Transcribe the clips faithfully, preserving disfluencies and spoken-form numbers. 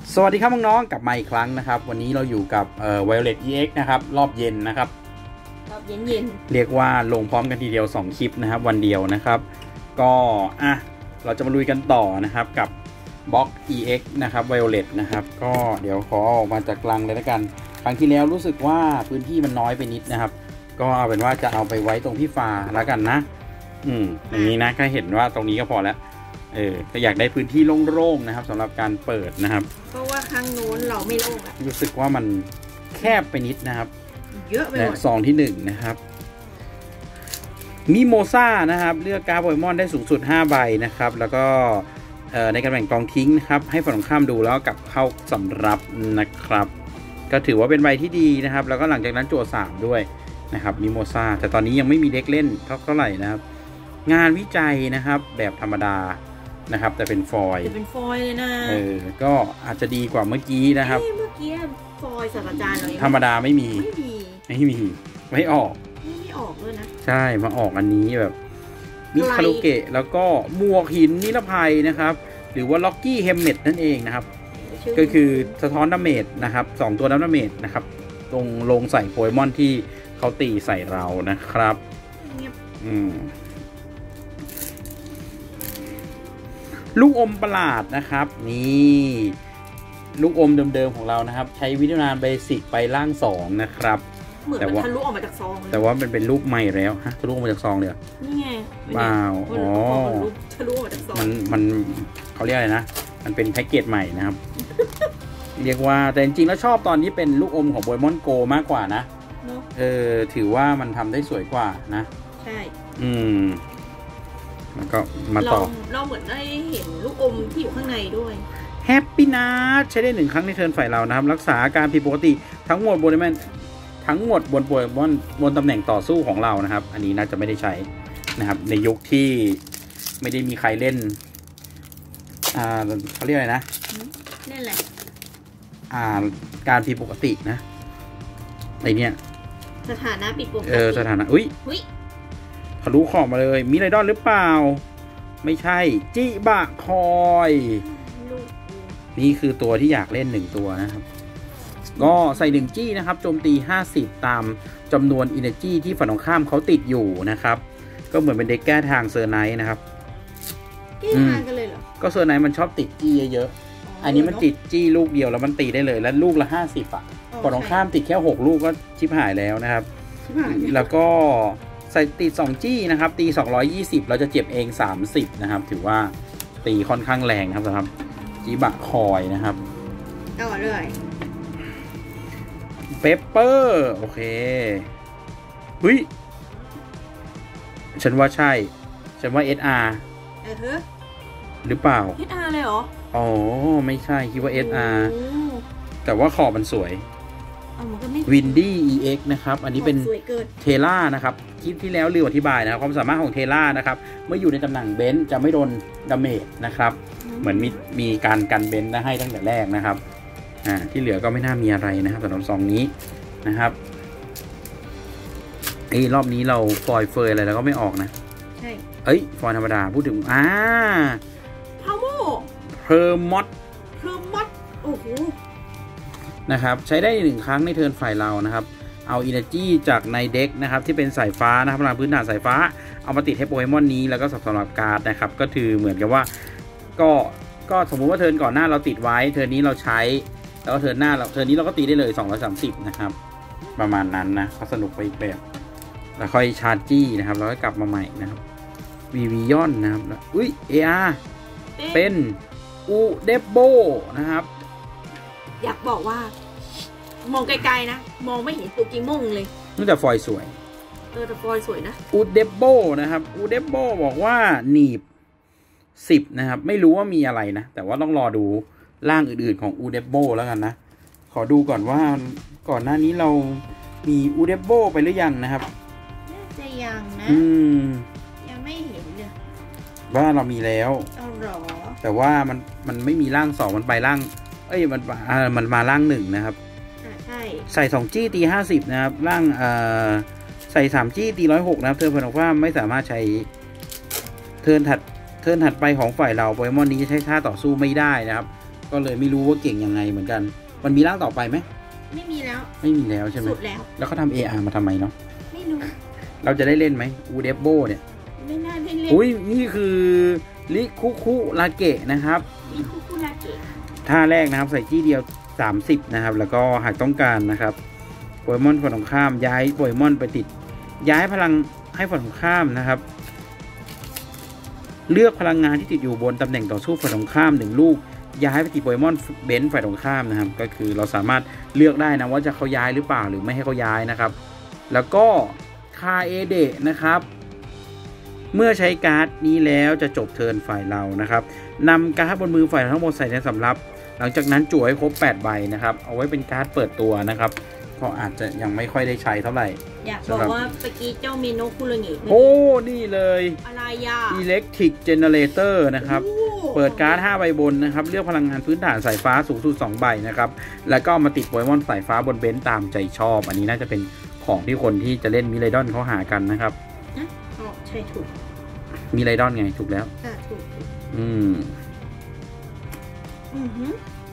สวัสดีครับน้องๆกลับมาอีกครั้งนะครับวันนี้เราอยู่กับเอ่อ Violet อี เอ็กซ์ นะครับรอบเย็นนะครับรอบเย็นๆเรียกว่าลงพร้อมกันทีเดียวสองคลิปนะครับวันเดียวนะครับก็อ่ะเราจะมาลุยกันต่อนะครับกับบล็อก อี เอ็กซ์ นะครับ Violet นะครับก็เดี๋ยวขอออกมาจากกลางเลยแล้วกันครั้งที่แล้วรู้สึกว่าพื้นที่มันน้อยไปนิดนะครับก็เอาเป็นว่าจะเอาไปไว้ตรงพี่ฟ้าแล้วกันนะอืมอย่างนี้นะก็เห็นว่าตรงนี้ก็พอแล้วเออก็อยากได้พื้นที่โล่งๆนะครับสำหรับการเปิดนะครับเพราะว่าครั้งโน้นเราไม่โล่งอะรู้สึกว่ามันแคบไปนิดนะครับเยอะไปหมดซองที่หนึ่งนะครับมิโมซ่านะครับเลือกการ์ดโปเกมอนได้สูงสุดห้าใบนะครับแล้วก็ในการแบ่งกองทิ้งนะครับให้ฝั่งตรงข้ามดูแล้วกลับเข้าสำรับนะครับก็ถือว่าเป็นใบที่ดีนะครับแล้วก็หลังจากนั้นจั่วสามด้วยนะครับมิโมซ่าแต่ตอนนี้ยังไม่มีเด็กเล่นเท่าไหร่นะครับงานวิจัยนะครับแบบธรรมดานะครับแต่เป็นฟอยล์จะเป็นฟอยล์เลยนะเออก็อาจจะดีกว่าเมื่อกี้นะครับเมื่อกี้ฟอยล์ศาสตราจารย์เราธรรมดาไม่มีไม่มีไม่มีไม่ออกไม่ออกเลยนะใช่มาออกอันนี้แบบมิคารุเกะแล้วก็หมวกหินนิรภัยนะครับหรือว่าล็อกกี้เฮมเมตนั่นเองนะครับก็คือสะท้อนดาเมจนะครับสองตัวดาเมจนะครับลงลงใส่โปเกมอนที่เขาตีใส่เรานะครับอืมลูกอมประหลาดนะครับนี่ลูกอมเดิมๆของเรานะครับใช้วิธีการเบสิกไปล่างสองนะครับเหมือนมันทะลุออกมาจากซองแต่ว่ามันเป็นรูปใหม่แล้วฮะทะลุออกมาจากซองเลยนี่ไงว้าวอ๋อทะลุออกมาจากซองมันมันเขาเรียกอะไรนะมันเป็นแพ็กเกจใหม่นะครับ เรียกว่าแต่จริงๆแล้วชอบตอนที่เป็นลูกอมของโปเกมอนโกมากกว่านะเออถือว่ามันทำได้สวยกว่านะใช่อืมแล้วก็มาต่อเราเหมือนได้เห็นลูกอมที่อยู่ข้างในด้วยแฮปปี้นัทใช้ได้หนึ่งครั้งในเทิร์นฝ่ายเรานะครับรักษาการผิดปกติทั้งหมดบนแมนทั้งหมดบนโปเกมอนบนตำแหน่งต่อสู้ของเรานะครับอันนี้น่าจะไม่ได้ใช้นะครับในยุคที่ไม่ได้มีใครเล่นอ่าเขาเรียกอะไรนะเล่นอะไรอ่าการผิดปกตินะไอเนี้ยสถานะผิดปกติเออสถานะอุ้ยทะลุขอบมาเลยมีไรดอนหรือเปล่าไม่ใช่จิบะคอยนี่คือตัวที่อยากเล่นหนึ่งตัวนะครับก็ใส่หนึ่งจี้นะครับโจมตีห้าสิบตามจำนวน Energy ที่ฝั่งตรงข้ามเขาติดอยู่นะครับก็เหมือนเป็นเด็กแก้ทางเซอร์ไนท์นะครับแก้ทางกันเลยเหรอก็เซอร์ไนท์มันชอบติดจี้เยอะๆอันนี้มันติดจี้ลูกเดียวแล้วมันตีได้เลยแล้วลูกละห้าสิบอ่ะฝั่งตรงข้ามติดแค่หกลูกก็ชิบหายแล้วนะครับแล้วก็ใส่ตีสองจี้นะครับตีสองร้อยยี่สิบเราจะเจ็บเองสามสิบนะครับถือว่าตีค่อนข้างแรงครับสำหรับจิบะคอยนะครับต่อเลยเปปเปอร์โอเคเฮ้ยฉันว่าใช่ฉันว่า เอส อาร์เออฮึหรือเปล่าเอส อาร์ เลยเหรออ๋อไม่ใช่คิดว่า เอส อาร์ แต่ว่าขอบมันสวยวินดี้ อี เอ็กซ์ นะครับอันนี้เป็นเทล่านะครับคลิปที่แล้วลืมอธิบายนะครับความสามารถของเทล่านะครับเมื่ออยู่ในตำแหน่งเบนซ์จะไม่โดนดาเมจนะครับเหมือนมีมีการกันเบนซ์ให้ตั้งแต่แรกนะครับอ่าที่เหลือก็ไม่น่ามีอะไรนะครับสำหรับซองนี้นะครับไอ้รอบนี้เราฟอยเฟยอะไรแล้วก็ไม่ออกนะใช่เอ้ยฟอยธรรมดาพูดถึงอ่าพาวโมเพอร์มอดเพอร์มอดโอ้โหนะครับใช้ได้หนึ่งครั้งในเทิร์นฝ่ายเรานะครับเอา Energy จากในเด็กนะครับที่เป็นสายฟ้านะครับพลังพื้นฐานสายฟ้าเอามาติดให้โปเกมอนนี้แล้วก็สำหรับการ์ดนะครับก็คือเหมือนกับว่าก็ก็สมมุติว่าเทิร์นก่อนหน้าเราติดไว้เทิร์นนี้เราใช้แล้วก็เทิร์นหน้าเราเทิร์นนี้เราก็ตีได้เลยสองร้อยสามสิบนะครับประมาณนั้นนะก็สนุกไปอีกแบบแล้วค่อยชาร์จจี้นะครับแล้วก็กลับมาใหม่นะครับวีวิยอนนะครับอุ้ย เอ อาร์ เป็นอูเดบโบนะครับอยากบอกว่ามองไกลๆนะมองไม่เห็นตัวกิมงเลยนี่แต่ฟอยสวยเออแต่ฟอยสวยนะอูเดบโบนะครับอูเดบโบบอกว่าหนีบสิบนะครับไม่รู้ว่ามีอะไรนะแต่ว่าต้องรอดูร่างอื่นๆของอูเดบโบแล้วกันนะขอดูก่อนว่าก่อนหน้านี้เรามีอูเดบโบไปหรือยังนะครับน่าจะยังนะอืมยังไม่เห็นเลยว่าเรามีแล้วเอาหรอแต่ว่ามันมันไม่มีร่างสองมันไปร่างเอ้ยมันอ่ามันมาร่างหนึ่งนะครับใช่ใส่สองจี้ตีห้าสิบนะครับร่างเอ่อใส่สามจี้ตีร้อยหกนะครับเธอเพิ่นบอกว่าไม่สามารถใช้เทิร์นถัดเทิร์นถัดไปของฝ่ายเราโปเกมอนนี้จะใช้ท่าต่อสู้ไม่ได้นะครับก็เลยไม่รู้ว่าเก่งยังไงเหมือนกันมันมีร่างต่อไปไหมไม่มีแล้วไม่มีแล้วใช่ไหมสุดแล้วแล้วเขาทำ เอ อาร์ มาทำไมเนาะไม่รู้เราจะได้เล่นไหมอูเดโบเนี่ยไม่น่าได้เล่นอุ้ยนี่คือลิคุคุราเกะนะครับลิคุคุราเกะท่าแรกนะครับใส่จี้เดียวสามสิบนะครับแล้วก็หากต้องการนะครับโปเกมอนฝั่งตรงข้ามย้ายโปเกมอนไปติดย้ายพลังให้ฝั่งตรงข้ามนะครับเลือกพลังงานที่ติดอยู่บนตำแหน่งต่อสู้ฝ่ายตรงข้ามหนึ่งลูกย้ายไปติดโปเกมอนเบนซ์ฝ่ายตรงข้ามนะครับก็คือเราสามารถเลือกได้นะว่าจะเขาย้ายหรือเปล่าหรือไม่ให้เขาย้ายนะครับแล้วก็คาเอเดะนะครับเมื่อใช้การ์ดนี้แล้วจะจบเทิร์นฝ่ายเรานะครับนำการ์ดบนมือฝ่ายทั้งหมดใส่ในสำรับหลังจากนั้นจั่วให้ครบแปดใบนะครับเอาไว้เป็นการ์ดเปิดตัวนะครับก็อาจจะยังไม่ค่อยได้ใช้เท่าไหร่อยากบอกว่าเมื่อกี้เจ้าเมโนคุระงิโอ้นี่เลยอะไรอ่ะ Electric Generator นะครับเปิดการ์ดห้าใบบนนะครับเลือกพลังงานพื้นฐานสายฟ้าสูงสุดสองใบนะครับแล้วก็มาติดโปเกมอนสายฟ้าบนเบนซ์ตามใจชอบอันนี้น่าจะเป็นของที่คนที่จะเล่นมิไรดอนเขาหากันนะครับนะอ๋อใช่ถูกมิไรดอนไงถูกแล้วอ่าถูกอืมอือฮึ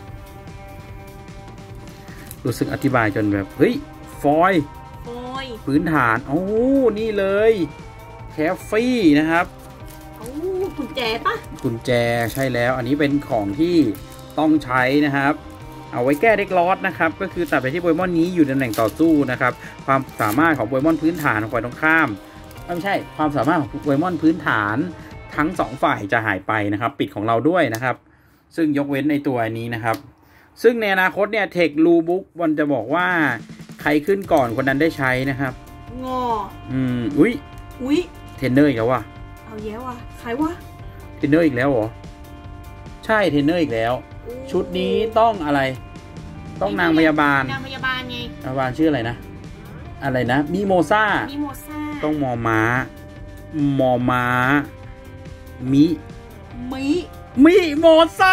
รู้สึกอธิบายจนแบบเฮ้ยฟอยล์ฟอยล์พื้นฐานโอ้นี่เลยแคฟฟี่นะครับโอ้กุญแจปะกุญแจใช่แล้วอันนี้เป็นของที่ต้องใช้นะครับเอาไว้แก้เด็กลอสนะครับก็คือตัดไปที่โปเกมอนนี้อยู่ในตำแหน่งต่อสู้นะครับความสามารถของโปเกมอนพื้นฐานของฝ่ายตรงข้ามไม่ใช่ความสามารถของโปเกมอนพื้นฐานทั้งสองฝ่ายจะหายไปนะครับปิดของเราด้วยนะครับซึ่งยกเว้นในตัวนี้นะครับซึ่งในอนาคตเนี่ยเทครูบุ๊กมันจะบอกว่าใครขึ้นก่อนคนนั้นได้ใช้นะครับงออืมอุ้ยอุ้ยเทรนเนอร์อีกแล้วว่ะเอาแย่ว่ะใครวะเทรนเนอร์อีกแล้วเหรอใช่เทรนเนอร์อีกแล้วชุดนี้ต้องอะไรต้องนางพยาบาลนางพยาบาลไงพยาบาลชื่ออะไรนะอะไรนะมิโมซ่ามิโมซ่าต้องมอม้ามอม้ามิมิมิโมซ่า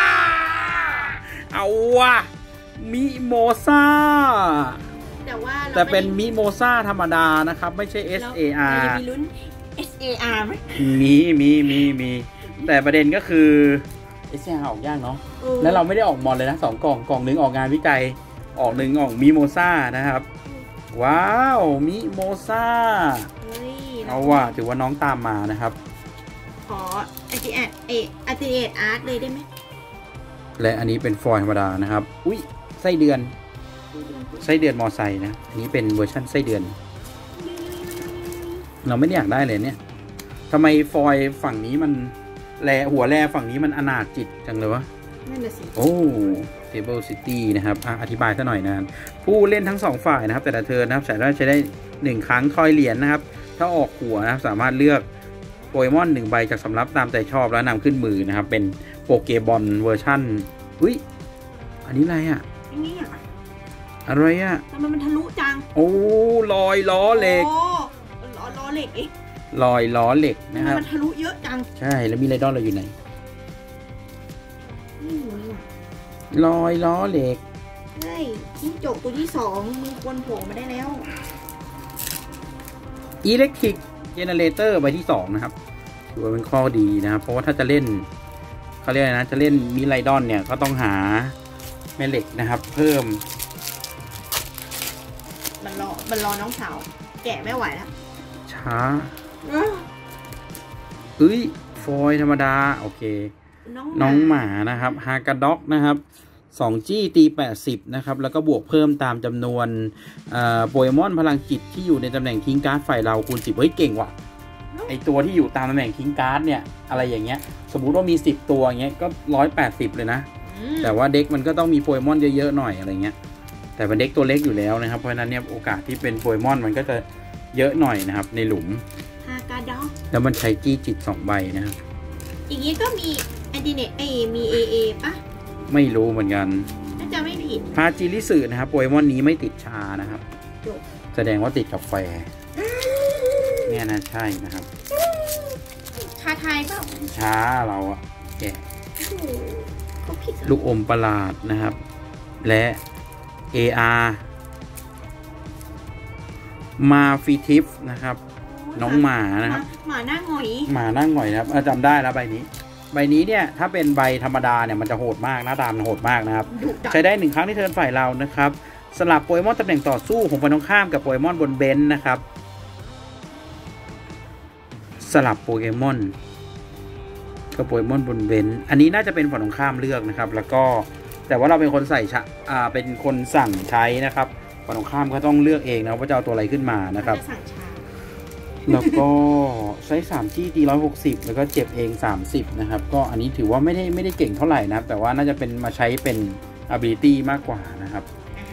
เอาว่ะมิโมซ่าแต่ว่าแต่เป็นมิโมซ่าธรรมดานะครับไม่ใช่ เอส เอ อาร์มีลุ้น เอส เอ อาร์ ไหมมีมีมีมีแต่ประเด็นก็คือ เอส เอ อาร์ ออกยากเนาะแล้วเราไม่ได้ออกมอนเลยนะสองกล่องกล่องหนึ่งออกงานวิจัยออกหนึ่งออกมิโมซ่านะครับว้าวมิโมซ่าเอาว่ะถือว่าน้องตามมานะครับขออัติเอตเออัติเอตอาร์ตเลยได้ไหมและอันนี้เป็นฟอยล์ธรรมดานะครับอุ้ยไส้เดือนไส้เดือนมอไซค์นะอันนี้เป็นเวอร์ชันไส้เดือนเราไม่ได้อยากได้เลยเนี่ยทำไมฟอยล์ฝั่งนี้มันแลหัวแลฝั่งนี้มันอนาถจิตจังเลยวะนั่นแหละสิโอ้เทเบิลซิตี้นะครับอธิบายซะหน่อยนะผู้เล่นทั้งสองฝ่ายนะครับแต่ละเทิร์นนะครับสามารถใช้ได้หนึ่งครั้งทอยเหรียญนะครับถ้าออกหัวนะสามารถเลือกโปเกมอนหนึ่งใบจากสำรับตามใจชอบแล้วนำขึ้นมือนะครับเป็นโปเกบอลเวอร์ชั่นอุ้ยอันนี้อะไรอ่ะอันนี้อ่ะอะไรอ่ะทำไมมันทะลุจังโอ้ลอยล้อเหล็กโอ้ล้อล้อเหล็กเองลอยล้อเหล็กนะครับมันทะลุเยอะจังใช่แล้วมีไรดอนเราอยู่ไหนลอยล้อเหล็กเฮ้ยจิ้งจกตัวที่สองมือคนโผล่มาได้แล้ว Electric Generator ใบที่สองนะครับถือว่าเป็นข้อดีนะครับเพราะว่าถ้าจะเล่นเขาเรียกอะไรนะจะเล่นมิไรดอนเนี่ยก็ต้องหาแม่เหล็กนะครับเพิ่มมันรอมันรอน้องสาวแกะไม่ไหวแล้วช้าเฮ้ยฟอยธรรมดาโอเคน้องหมานะครับฮากาด็อกนะครับสองจี้ตีแปดสิบนะครับแล้วก็บวกเพิ่มตามจำนวนโปเกมอนพลังจิตที่อยู่ในตำแหน่งทิ้งการ์ดฝ่ายเราคูณสิบเฮ้ยเก่งว่ะไอตัวที่อยู่ตามตำแหน่งทิ้งการ์ดเนี่ยอะไรอย่างเงี้ยสมมุติว่ามีสิบตัวเงี้ยก็ร้อยแปดสิบเลยนะแต่ว่าเด็กมันก็ต้องมีโปเกมอนเยอะๆหน่อยอะไรเงี้ยแต่เป็นเด็กตัวเล็กอยู่แล้วนะครับเพราะฉะนั้นเนี่ยโอกาสที่เป็นโปเกมอนมันก็จะเยอะหน่อยนะครับในหลุมฮากาด็อกแล้วมันใช้จี้จิตสองใบนะครับอีกนี้ก็มีแอนติเนตเอมีเอเอปะไม่รู้เหมือนกันน่าจะไม่ผิดฮาจิริสึนะครับโปเกมอนนี้ไม่ติดชานะครับแสดงว่าติดกาแฟเนี่ยนะใช่นะครับชาไทยเปล่าชาเราอะแกะลูกอมประหลาดนะครับและ เอ อาร์ มาฟิทิฟนะครับน้องหมานะครับหมาหน้าหงอยหมาหน้าหงอยนะครับจำได้แล้วใบนี้ใบนี้เนี่ยถ้าเป็นใบธรรมดาเนี่ยมันจะโหดมากหน้าตามันโหดมากนะครับใช้ได้หนึ่งครั้งที่เทิร์นฝ่ายเรานะครับสลับโปเกมอนตำแหน่งต่อสู้ของฝ่ายตรงข้ามกับโปเกมอนบนเบนซ์นะครับสลับโปเกมอนกับโปเกมอนบนเบนซ์อันนี้น่าจะเป็นฝ่ายตรงข้ามเลือกนะครับแล้วก็แต่ว่าเราเป็นคนใส่ชะอ่าเป็นคนสั่งใช้นะครับฝ่ายตรงข้ามก็ต้องเลือกเองนะว่าจะเอาตัวอะไรขึ้นมานะครับแล้วก็ใช้สามจี้ตีร้อยหกสิบแล้วก็เจ็บเองสามสิบนะครับก็อันนี้ถือว่าไม่ได้ไม่ได้เก่งเท่าไหร่นะแต่ว่าน่าจะเป็นมาใช้เป็น ability มากกว่านะครับ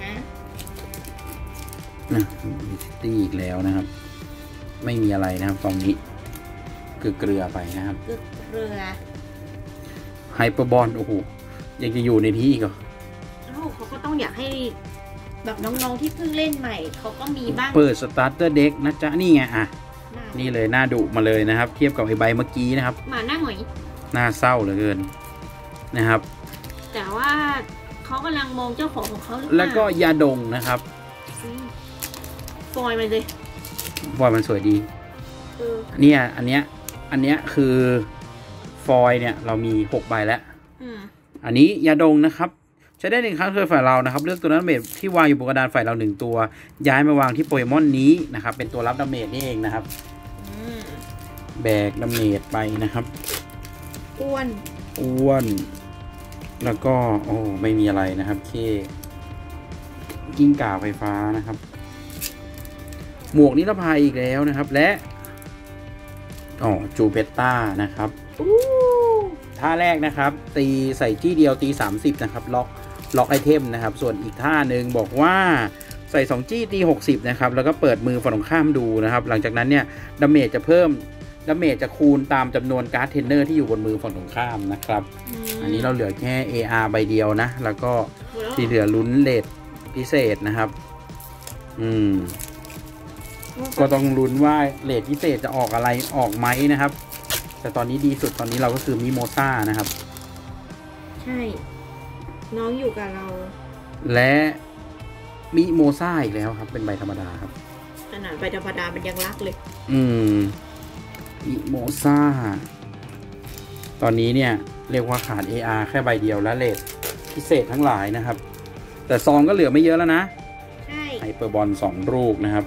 นะ ability อีกแล้วนะครับไม่มีอะไรนะครับตรงนี้เกลือเกลือไปนะครับเกลือไฮเปอร์บอลโอ้โหยังจะอยู่ในที่ก็เขาก็ต้องอยากให้แบบน้องๆที่เพิ่งเล่นใหม่เขาก็มีบ้างเปิดสตาร์เตอร์เด็กนะจ๊ะนี่ไงอ่ะนี่เลยหน้าดุมาเลยนะครับเทียบกับไอใบเมื่อกี้นะครับหมาหน้าหงอยหน้าเศร้าเหลือเกินนะครับแต่ว่าเขากำลังมองเจ้าของของเขาหรือเปล่าแล้วก็ยาดงนะครับฟอยมันเลยฟอยมันสวยดีเนี่ยอันเนี้ยอันเนี้ยคือฟอยเนี่ยเรามีหกใบแล้วอันนี้ยาดงนะครับใช้ได้หนึ่งครั้งเทิร์นฝ่ายเรานะครับเลือกตัวดาเมจที่วางอยู่บนกระดานฝ่ายเราหนึ่งตัวย้ายมาวางที่โปเกมอนนี้นะครับเป็นตัวรับดาเมจนี่เองนะครับแบกดาเมจไปนะครับอ้วนอ้วนแล้วก็โอ้ไม่มีอะไรนะครับเคกิ้งก่าไฟฟ้านะครับหมวกนิรภัยอีกแล้วนะครับและอ๋อจูเปตต้านะครับท่าแรกนะครับตีใส่จี้เดียวตีสามสิบนะครับล็อกล็อกไอเทมนะครับส่วนอีกท่าหนึ่งบอกว่าใส่สองจี้ตีหกสิบนะครับแล้วก็เปิดมือฝั่งตรงข้ามดูนะครับหลังจากนั้นเนี่ยดาเมจจะเพิ่มดาเมจจะคูณตามจำนวนการ์ดเทรนเนอร์ที่อยู่บนมือฝั่งตรงข้ามนะครับ อ, อันนี้เราเหลือแค่ เอ อาร์ ใบเดียวนะแล้วก็ที่เหลือลุ้นเลทพิเศษนะครับอืมก็ต้องลุ้นว่าเลทพิเศษจะออกอะไรออกไหมนะครับแต่ตอนนี้ดีสุดตอนนี้เราก็คือมิโมซ่านะครับใช่น้องอยู่กับเราและมิโมซ่าอีกแล้วครับเป็นใบธรรมดาครับขนาดใบธรรมดามันยังรักเลยอืมมิโมซ่าตอนนี้เนี่ยเรียกว่าขาด เอ อาร์ แค่ใบเดียวและเลทพิเศษทั้งหลายนะครับแต่ซองก็เหลือไม่เยอะแล้วนะใช่ไฮเปอร์บอลสองลูกนะครับ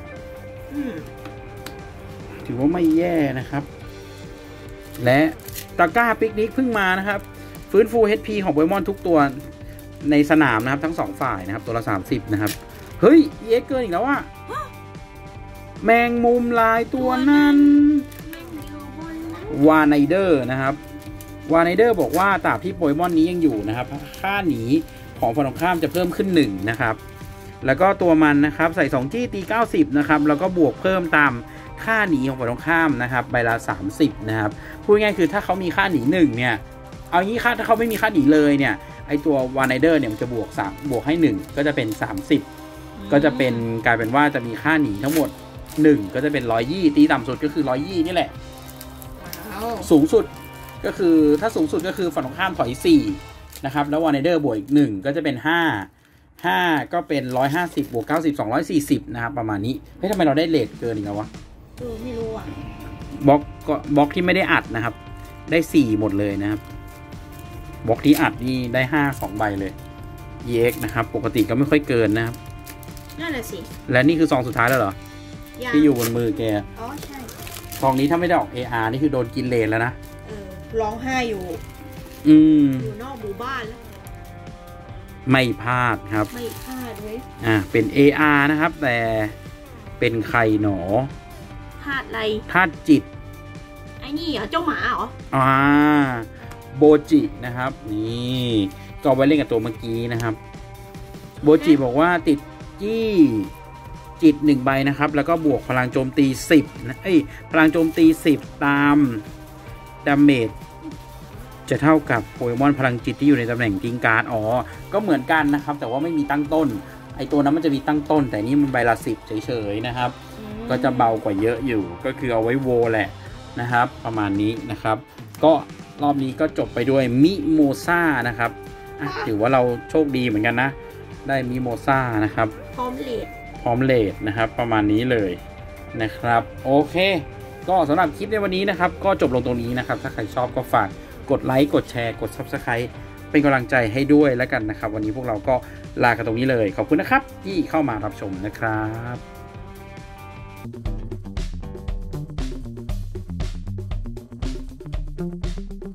ถือว่าไม่แย่นะครับและตาก้าปิกนิกเพิ่งมานะครับฟื้นฟู เอช พี ของโปเกมอนทุกตัวในสนามนะครับทั้งสองฝ่ายนะครับตัวละสามสิบนะครับเฮ้ย อี เอ็กซ์ เกินอีกแล้วอะแมงมุมลายตัวนั้นวาไนเดอร์นะครับวาไนเดอร์บอกว่าตราบที่โปเกมอนนี้ยังอยู่นะครับค่าหนีของฝั่งตรงข้ามจะเพิ่มขึ้นหนึ่งนะครับแล้วก็ตัวมันนะครับใส่สองจี้ตีเก้าสิบนะครับแล้วก็บวกเพิ่มตามค่าหนีของฝั่งตรงข้ามนะครับใบละสามสิบนะครับพูดง่ายคือถ้าเขามีค่าหนีหนึ่งเนี่ยเอางี้ค่าถ้าเขาไม่มีค่าหนีเลยเนี่ยไอตัววาไนเดอร์เนี่ยมันจะบวกสามบวกให้หนึ่งก็จะเป็นสามสิบก็จะเป็นกลายเป็นว่าจะมีค่าหนีทั้งหมดหนึ่งก็จะเป็นหนึ่งร้อยยี่ตีต่ำสุดก็คือหนึ่งร้อยยี่นี่แหละสูงสุดก็คือถ้าสูงสุดก็คือฝั่งตรงข้ามถอยสี่นะครับแล้ววาไนเดอร์บวกอีกหนึ่งก็จะเป็นห้า ห้าก็เป็นหนึ่งร้อยห้าสิบบวกเก้าสิบ สองร้อยสี่สิบนะครับประมาณนี้เฮ้ยทำไมเราได้เลทเกินอีกแล้ววะเออไม่รู้อ่ะบล็อกก็บล็อกที่ไม่ได้อัดนะครับได้สี่หมดเลยนะครับบล็อกที่อัดนี่ได้ห้า สองใบเลย อี เอ็กซ์ นะครับปกติก็ไม่ค่อยเกินนะครับนั่นแหละสิและนี่คือซองสุดท้ายแล้วเหรอที่อยู่บนมือแกอ๋อใช่ซองนี้ถ้าไม่ได้ออก เอ อาร์ นี่คือโดนกินเลนแล้วนะเออร้องไห้อยู่อืมอยู่นอกหมู่บ้านแล้วไม่พลาดครับไม่พลาดเลยอ่าเป็น เอ อาร์ นะครับแต่เป็นใครหนอธาตุอะไรธาตุจิตไอ้นี่เหรอเจ้าหมาเหรออ่าโบจินะครับนี่ก็ไว้เล่นกับตัวเมื่อกี้นะครับโบจิบอกว่าติดจี้จิตหนึ่งใบนะครับแล้วก็บวกพลังโจมตีสิบนะเอ้ยพลังโจมตีสิบตามดาเมจจะเท่ากับโปเกมอนพลังจิตที่อยู่ในตำแหน่งกิ้งการ์ดอ๋อก็เหมือนกันนะครับแต่ว่าไม่มีตั้งต้นไอตัวนั้นมันจะมีตั้งต้นแต่นี่มันใบละสิบเฉยๆนะครับก็จะเบากว่าเยอะอยู่ก็คือเอาไว้โวแหละนะครับประมาณนี้นะครับก็รอบนี้ก็จบไปด้วยมิโมซ่านะครับถือว่าเราโชคดีเหมือนกันนะได้มิโมซ่านะครับพร้อมเลดพร้อมเลดนะครับประมาณนี้เลยนะครับโอเคก็สำหรับคลิปในวันนี้นะครับก็จบลงตรงนี้นะครับถ้าใครชอบก็ฝากกกดไลค์กดแชร์กด ซับสไครบ์ เป็นกำลังใจให้ด้วยแล้วกันนะครับวันนี้พวกเราก็ลากันตรงนี้เลยขอบคุณนะครับที่เข้ามารับชมนะครับ